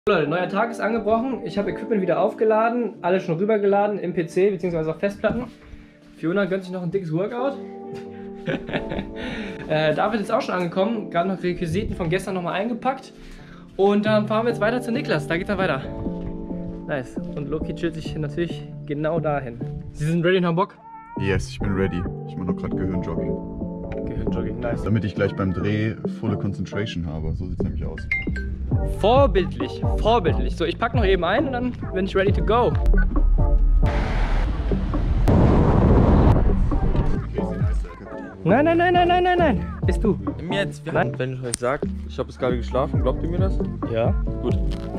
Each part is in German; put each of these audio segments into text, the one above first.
Leute, neuer Tag ist angebrochen. Ich habe Equipment wieder aufgeladen, alles schon rübergeladen im PC bzw. auf Festplatten. Fiona gönnt sich noch ein dickes Workout. David ist auch schon angekommen, gerade noch Requisiten von gestern nochmal eingepackt. Und dann fahren wir jetzt weiter zu Niklas, da geht's dann weiter. Nice. Und Loki chillt sich natürlich genau dahin. Sie sind ready und haben Bock? Yes, ich bin ready. Ich mache noch gerade Gehirnjogging. Gehirnjogging, nice. Damit ich gleich beim Dreh volle Concentration habe. So sieht es nämlich aus. Vorbildlich, vorbildlich. So, ich packe noch eben ein und dann bin ich ready to go. Nein, nein, nein, nein, nein, nein, nein. Bist du? Jetzt, wenn ich euch sage, ich habe jetzt gerade geschlafen, glaubt ihr mir das? Ja. Gut.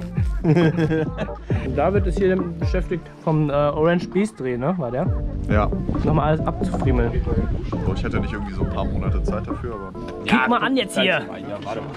David ist hier beschäftigt vom Orange Beast Dreh, ne? War der? Ja. Nochmal alles abzufriemeln. So, ich hatte nicht irgendwie so ein paar Monate Zeit dafür, aber... Guck mal an jetzt hier! Ja, warte mal.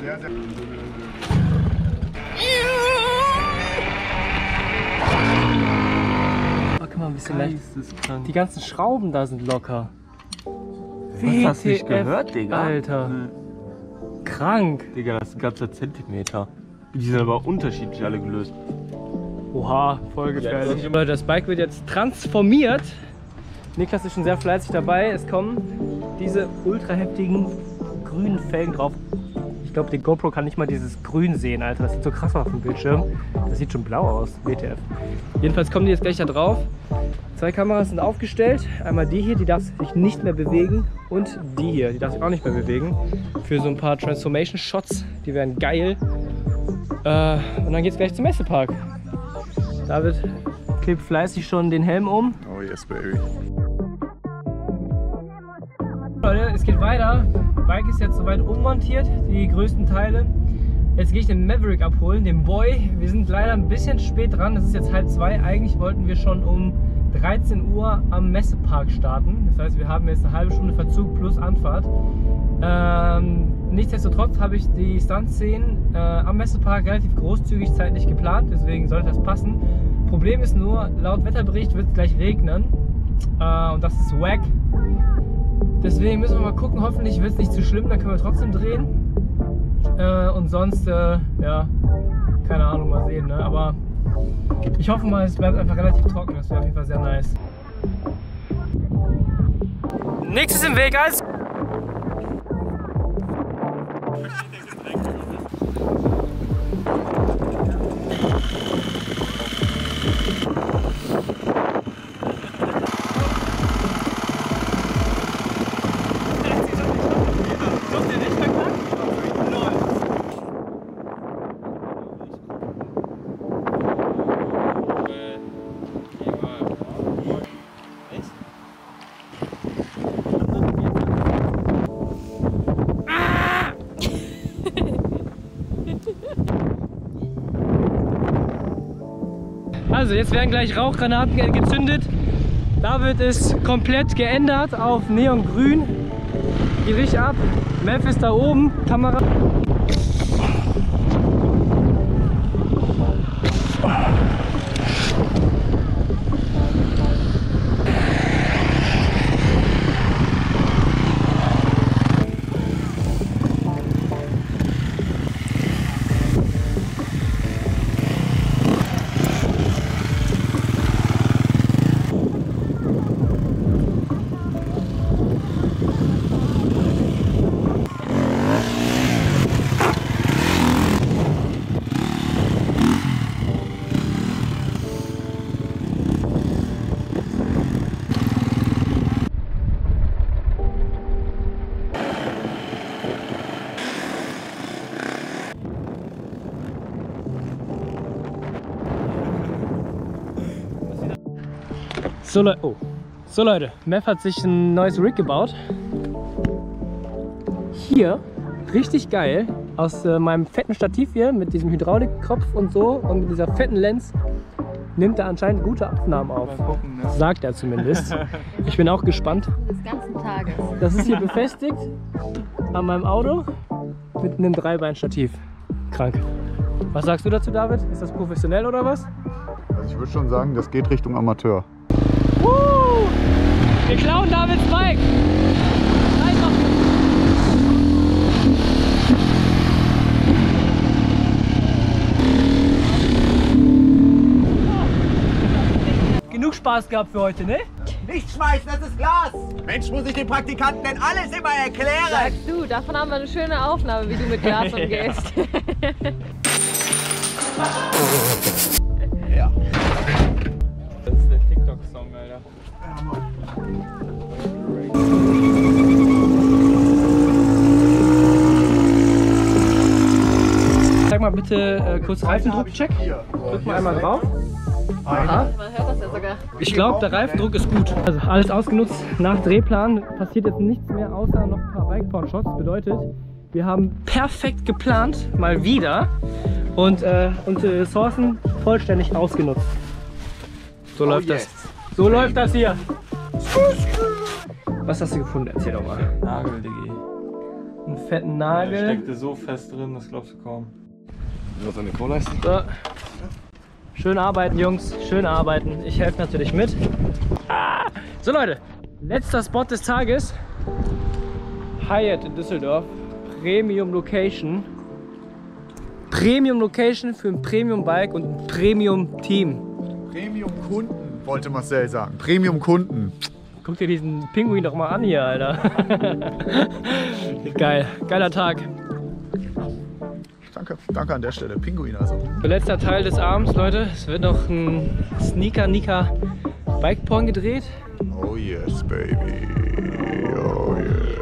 Oh, guck mal, ein bisschen leicht. Die ganzen Schrauben da sind locker. Was hast du nicht gehört, Digga? Alter. Krank. Digga, das ist ein ganzer Zentimeter. Die sind aber unterschiedlich alle gelöst. Oha, voll gefährlich. Leute, das Bike wird jetzt transformiert. Niklas ist schon sehr fleißig dabei. Es kommen diese ultra heftigen grünen Felgen drauf. Ich glaube, die GoPro kann nicht mal dieses Grün sehen, Alter. Das sieht so krass auf dem Bildschirm. Das sieht schon blau aus, WTF. Jedenfalls kommen die jetzt gleich da drauf. Zwei Kameras sind aufgestellt. Einmal die hier, die darf sich nicht mehr bewegen. Und die hier, die darf sich auch nicht mehr bewegen. Für so ein paar Transformation-Shots. Die werden geil. Und dann geht's gleich zum Messepark. David klebt fleißig schon den Helm um. Oh yes, baby. Leute, es geht weiter. Bike ist jetzt soweit ummontiert, die größten Teile. Jetzt gehe ich den Maverick abholen, den Boy. Wir sind leider ein bisschen spät dran. Es ist jetzt 1:30. Eigentlich wollten wir schon um 13 Uhr am Messepark starten. Das heißt, wir haben jetzt eine halbe Stunde Verzug plus Anfahrt. Nichtsdestotrotz habe ich die Stunt-Szenen am Messepark relativ großzügig zeitlich geplant. Deswegen sollte das passen. Problem ist nur, laut Wetterbericht wird es gleich regnen. Und das ist wack. Deswegen müssen wir mal gucken. Hoffentlich wird es nicht zu schlimm, dann können wir trotzdem drehen. Und sonst, ja, keine Ahnung, mal sehen. Ne? Aber ich hoffe mal, es bleibt einfach relativ trocken. Das wäre auf jeden Fall sehr nice. Nichts ist im Weg, alles. Also jetzt werden gleich Rauchgranaten gezündet. David ist komplett geändert auf Neongrün. Geht richtig ab. Mev ist da oben. Kamera. So Leute, Mev hat sich ein neues Rig gebaut. Hier, richtig geil, aus meinem fetten Stativ hier mit diesem Hydraulikkopf und so und mit dieser fetten Lens nimmt er anscheinend gute Aufnahmen auf. Gucken, ne? Sagt er zumindest. Ich bin auch gespannt. Des ganzen Tages. Das ist hier befestigt an meinem Auto mit einem Dreibein-Stativ. Krank. Was sagst du dazu, David? Ist das professionell oder was? Also ich würde schon sagen, das geht Richtung Amateur. Wir klauen Davids Bike! Spaß gehabt für heute, ne? Nicht schmeißen, das ist Glas! Mensch, muss ich den Praktikanten denn alles immer erklären? Sagst du, davon haben wir eine schöne Aufnahme, wie du mit Glas umgehst. Ja. Das ist der TikTok-Song, Alter. Sag mal bitte kurz Reifendruckcheck. Drück mal einmal drauf. Aha. Man hört das ja sogar. Ich glaube, der Reifendruck ist gut. Also alles ausgenutzt. Nach Drehplan passiert jetzt nichts mehr, außer noch ein paar Bike-Porn-Shots. Bedeutet, wir haben perfekt geplant, mal wieder. Und unsere Ressourcen vollständig ausgenutzt. So läuft das. So läuft das hier. Was hast du gefunden? Erzähl doch mal. Nagel, Diggi. Einen fetten Der Nagel. steckte so fest drin, das glaubst du kaum. Was eine Vorleistung? So. Schön arbeiten, Jungs. Schön arbeiten. Ich helfe natürlich mit. Ah. So, Leute. Letzter Spot des Tages. Hyatt in Düsseldorf. Premium Location. Premium Location für ein Premium Bike und ein Premium Team. Premium Kunden, wollte Marcel sagen. Premium Kunden. Guck dir diesen Pinguin doch mal an hier, Alter. Geil. Geiler Tag. Danke an der Stelle. Pinguin also. Letzter Teil des Abends, Leute. Es wird noch ein Sneaker-Nika Bike-Porn gedreht. Oh yes, baby. Oh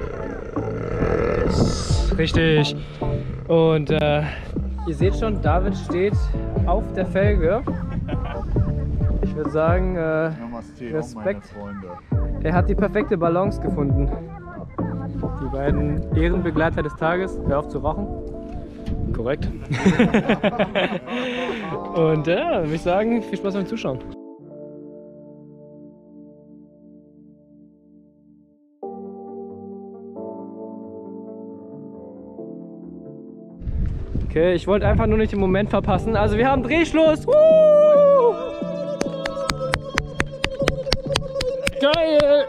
yes. Richtig. Und ihr seht schon, David steht auf der Felge. Ich würde sagen, Respekt. Er hat die perfekte Balance gefunden. Die beiden Ehrenbegleiter des Tages. Hör auf zu rauchen. Korrekt. Und ja, würde ich sagen, viel Spaß beim Zuschauen. Okay, ich wollte einfach nur nicht den Moment verpassen. Also wir haben Drehschluss. Geil!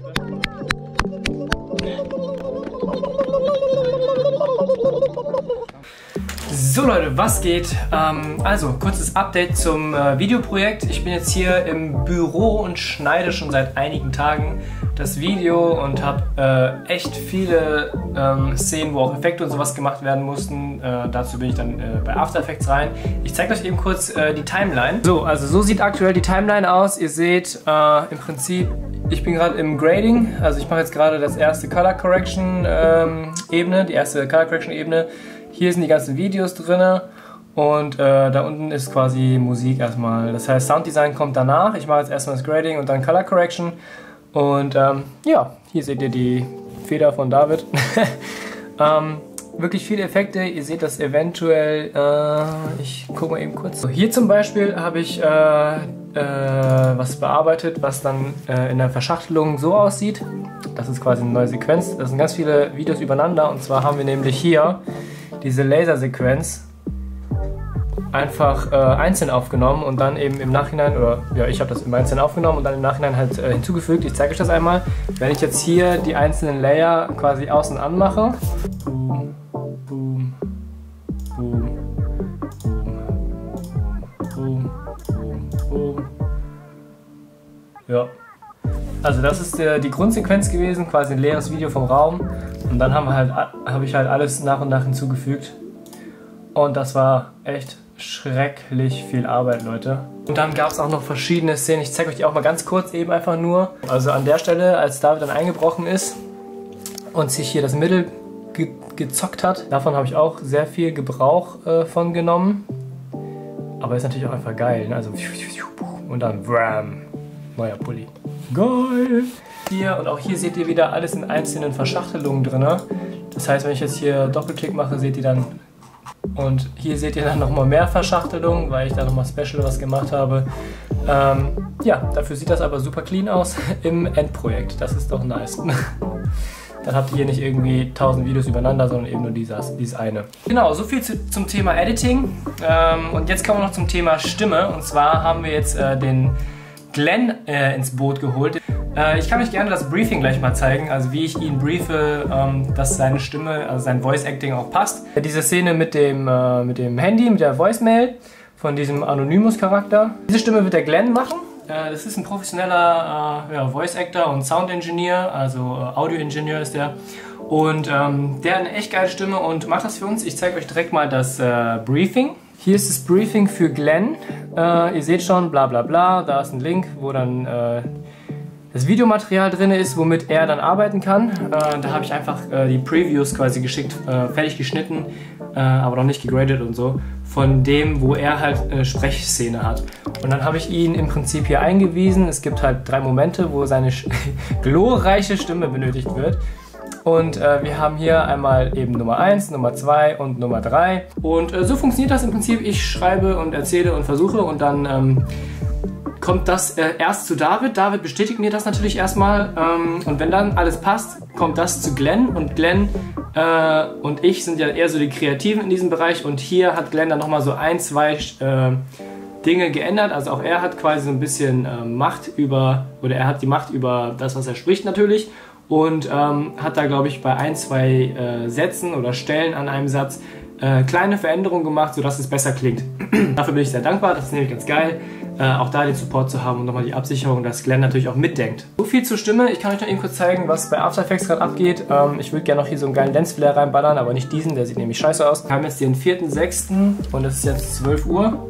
So Leute, was geht? Also, kurzes Update zum Videoprojekt. Ich bin jetzt hier im Büro und schneide schon seit einigen Tagen das Video und habe echt viele Szenen, wo auch Effekte und sowas gemacht werden mussten. Dazu bin ich dann bei After Effects rein. Ich zeige euch eben kurz die Timeline. So, also so sieht aktuell die Timeline aus. Ihr seht im Prinzip, ich bin gerade im Grading. Also ich mache jetzt gerade das erste Color Correction Ebene, die erste Color Correction Ebene. Hier sind die ganzen Videos drin und da unten ist quasi Musik erstmal. Das heißt, Sounddesign kommt danach. Ich mache jetzt erstmal das Grading und dann Color Correction. Und ja, hier seht ihr die Feder von David. Wirklich viele Effekte. Ihr seht das eventuell. Ich gucke mal eben kurz. So, hier zum Beispiel habe ich was bearbeitet, was dann in der Verschachtelung so aussieht. Das ist quasi eine neue Sequenz. Das sind ganz viele Videos übereinander. Und zwar haben wir nämlich hier diese Lasersequenz einfach einzeln aufgenommen und dann eben im Nachhinein, oder ja, ich habe das im Einzelnen aufgenommen und dann im Nachhinein halt hinzugefügt. Ich zeige euch das einmal. Wenn ich jetzt hier die einzelnen Layer quasi außen anmache, boom, boom, boom, boom, boom, boom, ja. Also das ist die Grundsequenz gewesen, quasi ein leeres Video vom Raum. Und dann habe ich halt alles nach und nach hinzugefügt. Und das war echt schrecklich viel Arbeit, Leute. Und dann gab es auch noch verschiedene Szenen. Ich zeige euch die auch mal ganz kurz eben einfach nur. Also an der Stelle, als David dann eingebrochen ist und sich hier das Mittel gezockt hat. Davon habe ich auch sehr viel Gebrauch von genommen. Aber ist natürlich auch einfach geil, ne? Also und dann wham, neuer Pulli. Geil! Hier und auch hier seht ihr wieder alles in einzelnen Verschachtelungen drin. Das heißt, wenn ich jetzt hier Doppelklick mache, seht ihr dann, und hier seht ihr dann nochmal mehr Verschachtelungen, weil ich da nochmal Special was gemacht habe. Ja, dafür sieht das aber super clean aus im Endprojekt. Das ist doch nice. Dann habt ihr hier nicht irgendwie 1000 Videos übereinander, sondern eben nur dieses eine. Genau, so viel zum Thema Editing. Und jetzt kommen wir noch zum Thema Stimme. Und zwar haben wir jetzt den Glenn ins Boot geholt. Ich kann euch gerne das Briefing gleich mal zeigen, also wie ich ihn briefe, dass seine Stimme, also sein Voice Acting auch passt. Diese Szene mit dem Handy, mit der Voicemail von diesem Anonymous Charakter. Diese Stimme wird der Glenn machen Das ist ein professioneller Voice Actor und Sound Engineer, also Audio Engineer ist der. Und der hat eine echt geile Stimme und macht das für uns. Ich zeige euch direkt mal das Briefing. Hier ist das Briefing für Glenn. Ihr seht schon, bla bla bla, da ist ein Link, wo dann das Videomaterial drin ist, womit er dann arbeiten kann. Da habe ich einfach die Previews quasi geschickt, fertig geschnitten, aber noch nicht gegradet und so, von dem, wo er halt eine Sprechszene hat. Und dann habe ich ihn im Prinzip hier eingewiesen. Es gibt halt 3 Momente, wo seine glorreiche Stimme benötigt wird. Und wir haben hier einmal eben Nummer 1, Nummer 2 und Nummer 3. Und so funktioniert das im Prinzip. Ich schreibe und erzähle und versuche und dann kommt das erst zu David. David bestätigt mir das natürlich erstmal. Und wenn dann alles passt, kommt das zu Glenn. Und Glenn und ich sind ja eher so die Kreativen in diesem Bereich. Und hier hat Glenn dann nochmal so 1, 2 Dinge geändert. Also auch er hat quasi so ein bisschen Macht über, oder er hat die Macht über das, was er spricht natürlich. Und hat da, glaube ich, bei 1, 2 Sätzen oder Stellen an einem Satz kleine Veränderungen gemacht, sodass es besser klingt. Dafür bin ich sehr dankbar, das ist nämlich ganz geil, auch da den Support zu haben und nochmal die Absicherung, dass Glenn natürlich auch mitdenkt. So viel zur Stimme, ich kann euch noch eben kurz zeigen, was bei After Effects gerade abgeht. Ich würde gerne noch hier so einen geilen Lensflare reinballern, aber nicht diesen, der sieht nämlich scheiße aus. Wir haben jetzt den 4.6. und es ist jetzt 12 Uhr.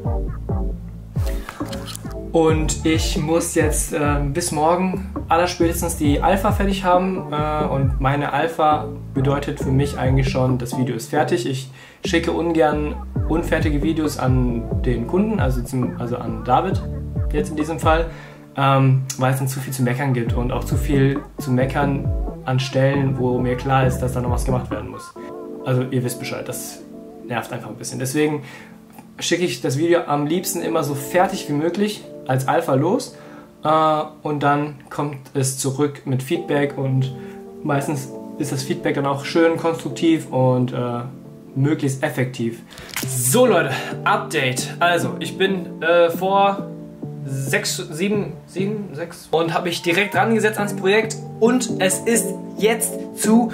Und ich muss jetzt bis morgen allerspätestens die Alpha fertig haben. Und meine Alpha bedeutet für mich eigentlich schon, das Video ist fertig. Ich schicke ungern unfertige Videos an den Kunden, also an David jetzt in diesem Fall, weil es dann zu viel zu meckern gibt und auch zu viel zu meckern an Stellen, wo mir klar ist, dass da noch was gemacht werden muss. Also ihr wisst Bescheid, das nervt einfach ein bisschen. Deswegen schicke ich das Video am liebsten immer so fertig wie möglich als Alpha los und dann kommt es zurück mit Feedback und meistens ist das Feedback dann auch schön konstruktiv und möglichst effektiv. So Leute, Update. Also ich bin vor 6 und habe mich direkt dran gesetzt ans Projekt und es ist jetzt zu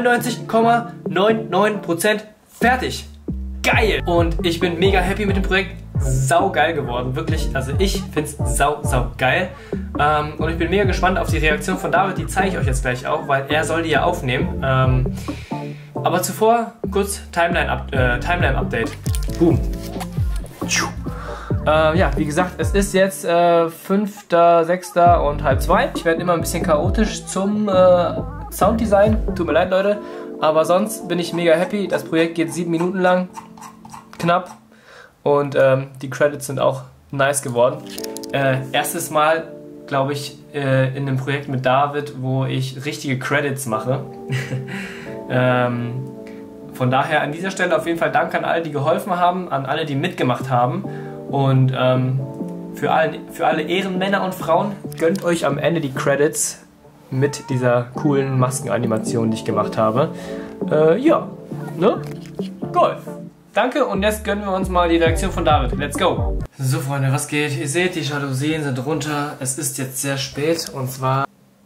99,99% fertig. Geil! Und ich bin mega happy mit dem Projekt. Sau geil geworden, wirklich. Also ich finde es sau geil. Und ich bin mega gespannt auf die Reaktion von David. Die zeige ich euch jetzt gleich auch, weil er soll die ja aufnehmen. Aber zuvor kurz Timeline-Update. Boom. Ja, wie gesagt, es ist jetzt 5., 6. und 1:30. Ich werde immer ein bisschen chaotisch zum Sounddesign. Tut mir leid, Leute. Aber sonst bin ich mega happy. Das Projekt geht 7 Minuten lang. Knapp. Und die Credits sind auch nice geworden. Erstes Mal, glaube ich, in einem Projekt mit David, wo ich richtige Credits mache. Von daher an dieser Stelle auf jeden Fall Dank an alle, die geholfen haben, an alle, die mitgemacht haben. Und für alle Ehrenmänner und Frauen, gönnt euch am Ende die Credits mit dieser coolen Maskenanimation, die ich gemacht habe. Ja, ne? Golf. Danke und jetzt gönnen wir uns mal die Reaktion von David. Let's go! So Freunde, was geht? Ihr seht, die Jalousien sind runter. Es ist jetzt sehr spät und zwar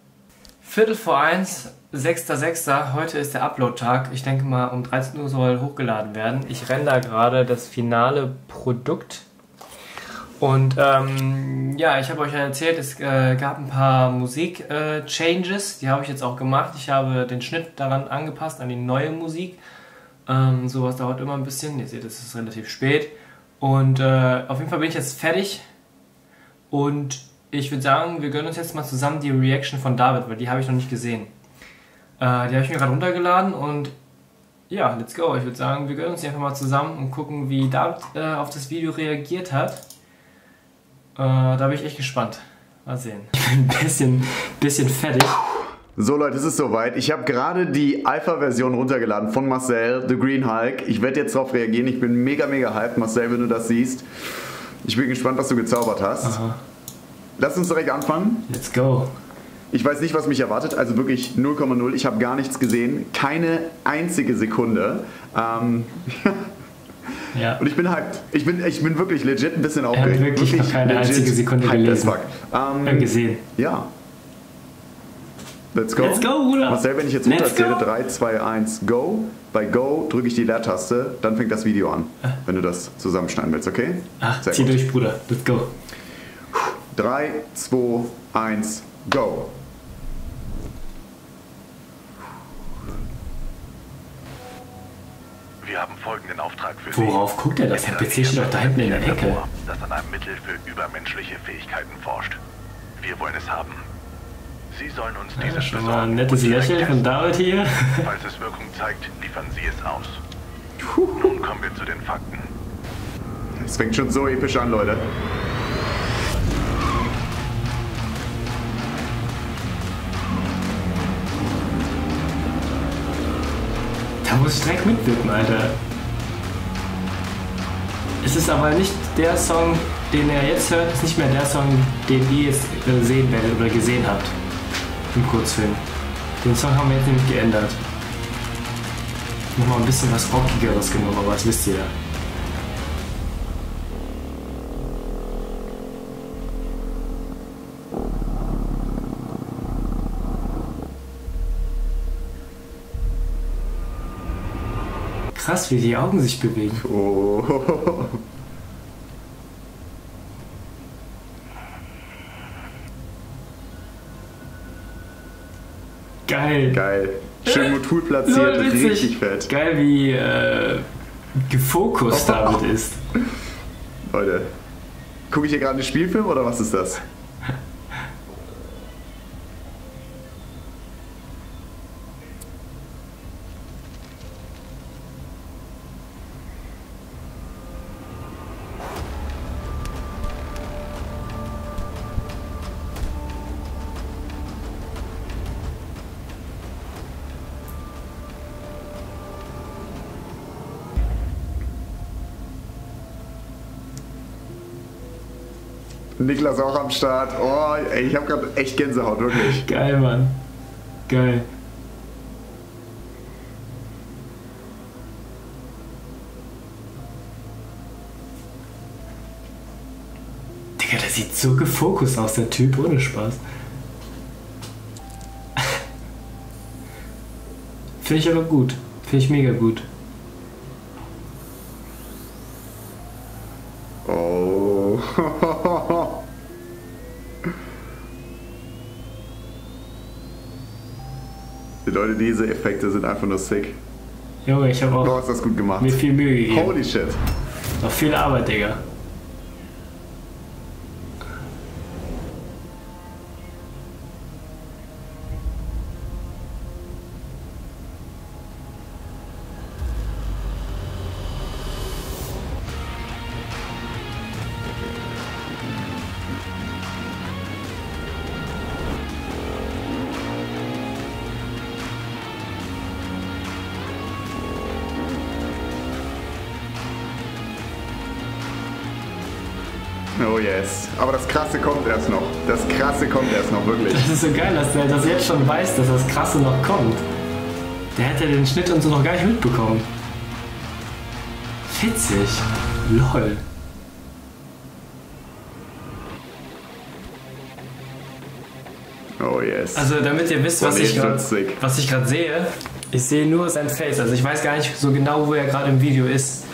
1:45, 6.6. Heute ist der Upload-Tag. Ich denke mal um 13 Uhr soll hochgeladen werden. Ich render gerade das finale Produkt. Und ja, ich habe euch ja erzählt, es gab ein paar Musik-Changes. Die habe ich jetzt auch gemacht. Ich habe den Schnitt daran angepasst, an die neue Musik. Sowas dauert immer ein bisschen. Ihr seht, es ist relativ spät. Und auf jeden Fall bin ich jetzt fertig. Und ich würde sagen, wir gönnen uns jetzt mal zusammen die Reaction von David, weil die habe ich noch nicht gesehen. Die habe ich mir gerade runtergeladen und ja, let's go. Ich würde sagen, wir gönnen uns die einfach mal zusammen und gucken, wie David auf das Video reagiert hat. Da bin ich echt gespannt. Mal sehen. Ich bin ein bisschen fertig. So Leute, es ist soweit. Ich habe gerade die Alpha-Version runtergeladen von Marcel, The Green Hulk. Ich werde jetzt darauf reagieren. Ich bin mega hyped, Marcel, wenn du das siehst. Ich bin gespannt, was du gezaubert hast. Aha. Lass uns direkt anfangen. Let's go. Ich weiß nicht, was mich erwartet. Also wirklich 0,0. Ich habe gar nichts gesehen. Keine einzige Sekunde. Ja. Und ich bin hyped. Ich bin wirklich legit ein bisschen aufgeregt. Er hat wirklich noch keine einzige Sekunde gelesen. Gesehen. Ja. Let's go. Let's go, Bruder. Marcel, wenn ich jetzt runterzähle, 3, 2, 1, go. Bei go drücke ich die Leertaste, dann fängt das Video an, wenn du das zusammenschneiden willst, okay? Ach, zieh durch, Bruder. Let's go. 3, 2, 1, go. Wir haben folgenden Auftrag für Sie. Worauf guckt er das? Der PC steht doch da hinten in der Ecke. Das an einem Mittel für übermenschliche Fähigkeiten forscht. Wir wollen es haben. Sie sollen uns dieses Schon mal ein nettes Lächeln von David hier. Falls es Wirkung zeigt, liefern Sie es aus. Nun kommen wir zu den Fakten. Es fängt schon so episch an, Leute. Da muss ich direkt mitwirken, Alter. Es ist aber nicht der Song, den er jetzt hört, ist nicht mehr der Song, den ihr jetzt sehen werdet oder gesehen habt im Kurzfilm. Den Song haben wir jetzt nämlich geändert. Nochmal ein bisschen was Rockigeres genommen, aber das wisst ihr ja. Krass, wie die Augen sich bewegen. Oh. Geil. Geil. Schön Modul platziert, Ja, witzig. richtig fett. Geil, wie gefokust David ist. Leute, gucke ich hier gerade einen Spielfilm oder was ist das? Niklas auch am Start. Oh, ey, ich habe gerade echt Gänsehaut, wirklich. Geil, Mann. Geil. Digga, der sieht so gefokust aus, der Typ, ohne Spaß. Finde ich aber gut. Finde ich mega gut. Oh. Die Leute, diese Effekte sind einfach nur sick. Junge, ich habe Du auch hast das gut gemacht. mir viel Mühe gegeben. Holy shit. Noch viel Arbeit, Digga. Oh yes. Aber das Krasse kommt erst noch. Das Krasse kommt erst noch, wirklich. Das ist so geil, dass der das jetzt schon weiß, dass das Krasse noch kommt. Der hätte den Schnitt und so noch gar nicht mitbekommen. Witzig. Lol. Oh yes. Also damit ihr wisst, was nee, ich wird's sick. gerade sehe, ich sehe nur sein Face. Also ich weiß gar nicht so genau, wo er gerade im Video ist.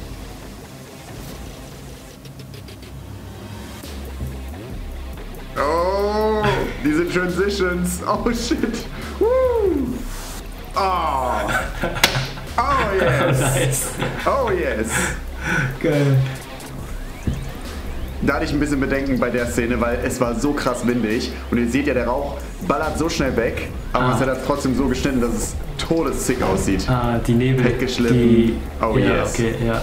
Oh, diese Transitions. Oh shit. Woo. Oh. Oh yes. Nice. Oh yes. Geil. Da hatte ich ein bisschen Bedenken bei der Szene, weil es war so krass windig. Und ihr seht ja, der Rauch ballert so schnell weg. Aber es hat er trotzdem so geschnitten, dass es todessick aussieht. Ah, die Nebel. Weggeschliffen. Die, Oh ja, yes. okay, ja.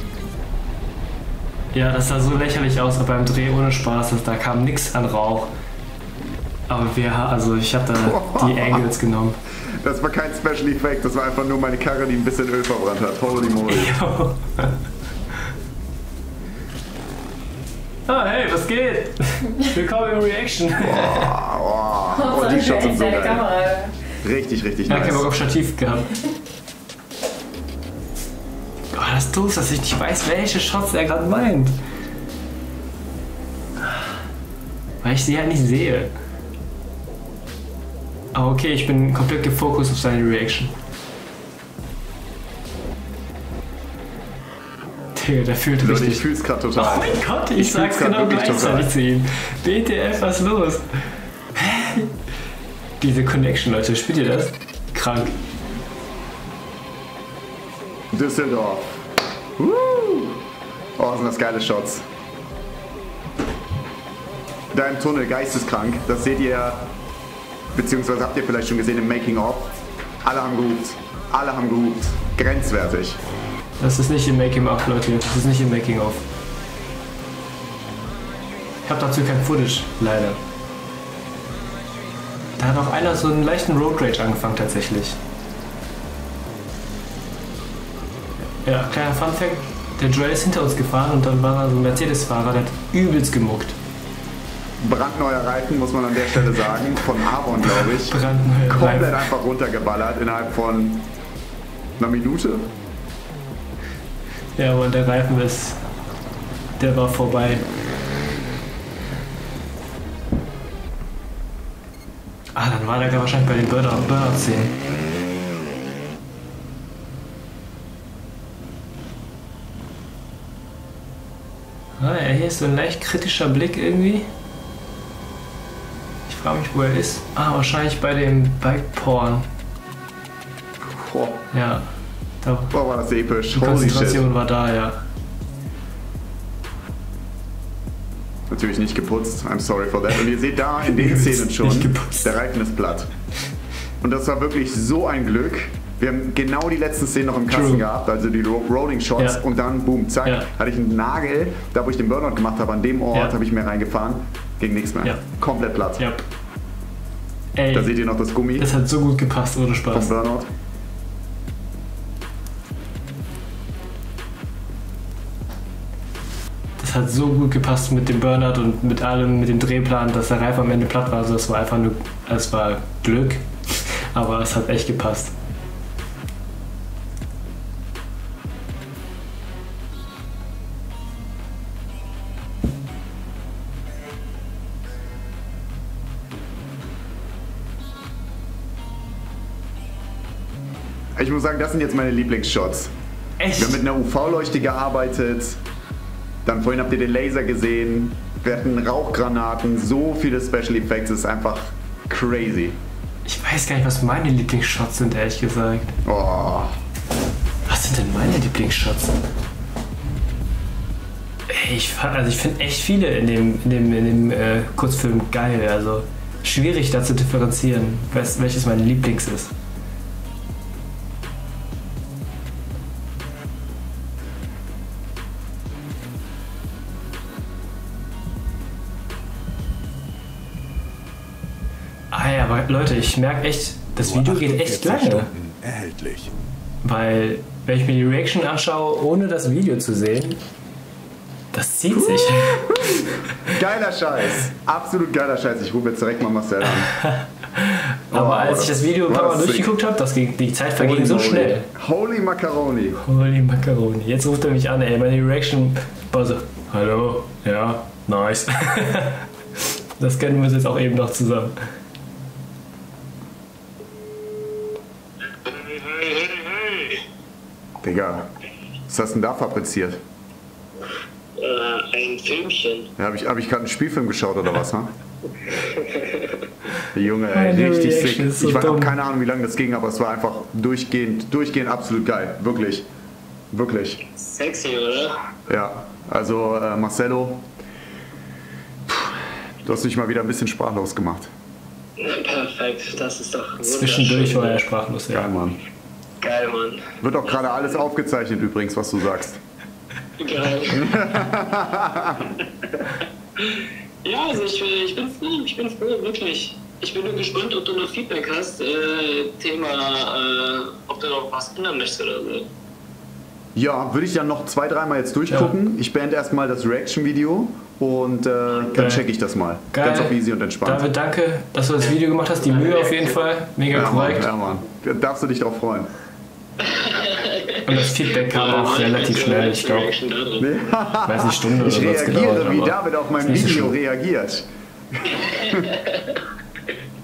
Ja, das sah so lächerlich aus, aber beim Dreh ohne Spaß, da kam nichts an Rauch. Aber ich habe da die Angles genommen. Das war kein Special Effekt, das war einfach nur meine Karre, die ein bisschen Öl verbrannt hat. Holy moly. Jo. Ah, hey, was geht? Willkommen im Reaction. Oh, die Shots sind so geil. Richtig, richtig Ja, nice. kein Bock auf Stativ gehabt. Oh, das ist doof, dass ich nicht weiß, welche Shots er gerade meint. Weil ich sie halt nicht sehe. Aber okay, ich bin komplett gefokust auf seine Reaction. Der fühlt Leute, richtig. ich fühl's gerade total. Oh mein Gott, ich sag's fühl's grad genau wirklich gleichzeitig total. zu ihm. BTF, was ist los? Diese Connection, Leute, spielt ihr das? Krank. Düsseldorf. Oh, sind das geile Shots. Da im Tunnel, geisteskrank. Das seht ihr, beziehungsweise habt ihr vielleicht schon gesehen im Making-of. Alle haben gehupt. Alle haben gehupt. Grenzwertig. Das ist nicht im Making-of, Leute. Das ist nicht im Making-of. Ich habe dazu kein Footage, leider. Da hat auch einer so einen leichten Road Rage angefangen, tatsächlich. Ja, kleiner Funfact. Der Joel ist hinter uns gefahren und dann war da so ein Mercedes-Fahrer, der hat übelst gemuckt. Brandneuer Reifen, muss man an der Stelle sagen. Von Avon, glaube ich. Brandneue Komplett Reifen. einfach runtergeballert innerhalb von einer Minute. Ja, aber der Reifen ist... Der war vorbei. Ah, dann war der wahrscheinlich bei den Burnout-Szenen. Ah, ja, hier ist so ein leicht kritischer Blick irgendwie. Ich frage mich, wo er ist. Ah, wahrscheinlich bei dem Bike-Porn. Boah, Ja, da, boah, war das episch. die Holy shit. Konzentration war da, ja. Natürlich nicht geputzt. I'm sorry for that. Und ihr seht da in den Szenen schon, Nicht geputzt. der Reifen ist platt. Und das war wirklich so ein Glück. Wir haben genau die letzten Szenen noch im Kasten True. gehabt, also die Rolling Shots, Ja. und dann boom, zack, Ja. hatte ich einen Nagel, da wo ich den Burnout gemacht habe, an dem Ort Ja. habe ich mir reingefahren, ging nichts mehr. Ja. Komplett platt. Ja. Ey, Da seht ihr noch das Gummi das hat so gut gepasst, ohne vom Spaß. Burnout. Das hat so gut gepasst mit dem Burnout und mit allem, mit dem Drehplan, dass der Reifen am Ende platt war. Also es war einfach nur, es war Glück, aber es hat echt gepasst. Ich muss sagen, das sind jetzt meine Lieblingsshots. Echt? Wir haben mit einer UV-Leuchte gearbeitet, dann vorhin habt ihr den Laser gesehen, wir hatten Rauchgranaten, so viele Special Effects, es ist einfach crazy. Ich weiß gar nicht, was meine Lieblingsshots sind, ehrlich gesagt. Oh. Was sind denn meine Lieblingsshots? Ey, ich finde echt viele in dem Kurzfilm geil. Also schwierig da zu differenzieren, welches mein Lieblings ist. Ah ja, aber Leute, ich merke echt, das Video geht echt lange. Erhältlich. Weil, wenn ich mir die Reaction anschaue, ohne das Video zu sehen, das zieht sich. Geiler Scheiß, absolut geiler Scheiß. Ich rufe jetzt direkt mal Marcel an. Aber als ich das Video ein paar Mal durchgeguckt habe, die Zeit verging so schnell. Holy Macaroni. Holy Macaroni. Jetzt ruft er mich an, ey. Meine Reaction war so, hallo, ja, nice. Das kennen wir uns jetzt auch eben noch zusammen. Digga, was hast du denn da fabriziert? Ein Filmchen. Ja, hab ich gerade einen Spielfilm geschaut oder was, ha? Junge, ey, Meine richtig sick. Reaction ist so Ich habe dumm. keine Ahnung, wie lange das ging, aber es war einfach durchgehend absolut geil. Wirklich. Wirklich. Sexy, oder? Ja, also Marcelo, du hast mich mal wieder ein bisschen sprachlos gemacht. Perfekt, das ist doch wunderschön. Zwischendurch war er sprachlos, Geil, ja. Mann. Geil, Mann. Wird auch gerade alles aufgezeichnet übrigens, was du sagst. Geil. Ja, also ich bin froh, wirklich. Ich bin nur gespannt, ob du noch Feedback hast, Thema, ob du noch was ändern möchtest oder so. Ja, würde ich dann noch 2-3 Mal jetzt durchgucken. Ich beende erstmal das Reaction-Video und dann checke ich das mal. Geil. Ganz auf easy und entspannt. David, danke, dass du das Video gemacht hast. Die Mühe auf jeden Fall. Mega korrekt. Ja, Mann. Da darfst du dich drauf freuen. Und das Feedback kam auch relativ schnell, ich glaube. Weiß nicht, Stunde oder Ich was gedauert. reagiere, wie aber David auf mein ist nicht so Video schlimm. reagiert.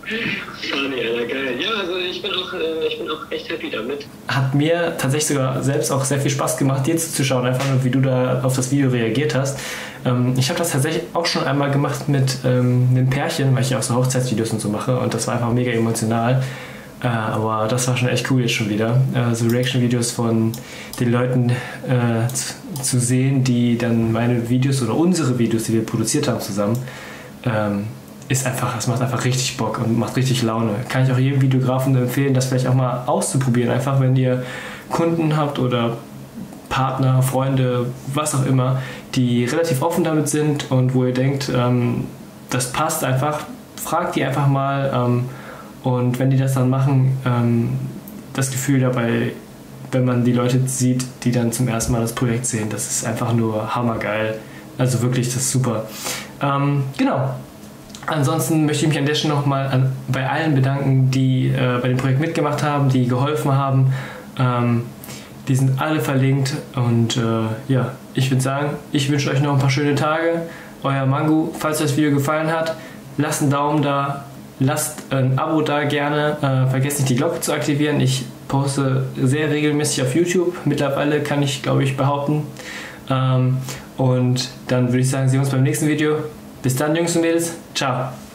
Funny, Alter, geil. Ja, also ich bin auch echt happy damit. Hat mir tatsächlich sogar selbst auch sehr viel Spaß gemacht, dir zuzuschauen, einfach nur wie du da auf das Video reagiert hast. Ich habe das tatsächlich auch schon einmal gemacht mit einem Pärchen, weil ich ja auch so Hochzeitsvideos und so mache und das war einfach mega emotional. Aber das war schon echt cool jetzt schon wieder. So Reaction-Videos von den Leuten zu sehen, die dann meine Videos oder unsere Videos, die wir produziert haben zusammen, es macht einfach richtig Bock und macht richtig Laune. Kann ich auch jedem Videografen empfehlen, das vielleicht auch mal auszuprobieren. Einfach wenn ihr Kunden habt oder Partner, Freunde, was auch immer, die relativ offen damit sind und wo ihr denkt, das passt einfach, fragt die einfach mal. Und wenn die das dann machen, das Gefühl dabei, wenn man die Leute sieht, die dann zum ersten Mal das Projekt sehen, das ist einfach nur hammergeil. Also wirklich, das ist super. Genau. Ansonsten möchte ich mich an der Stelle nochmal bei allen bedanken, die bei dem Projekt mitgemacht haben, die geholfen haben. Die sind alle verlinkt und ja, ich würde sagen, ich wünsche euch noch ein paar schöne Tage. Euer Mangu, falls euch das Video gefallen hat, lasst einen Daumen da, lasst ein Abo da gerne, vergesst nicht die Glocke zu aktivieren. Ich poste sehr regelmäßig auf YouTube, mittlerweile kann ich glaube ich behaupten. Und dann würde ich sagen, sehen wir uns beim nächsten Video. Bis dann, Jungs und Mädels. Ciao.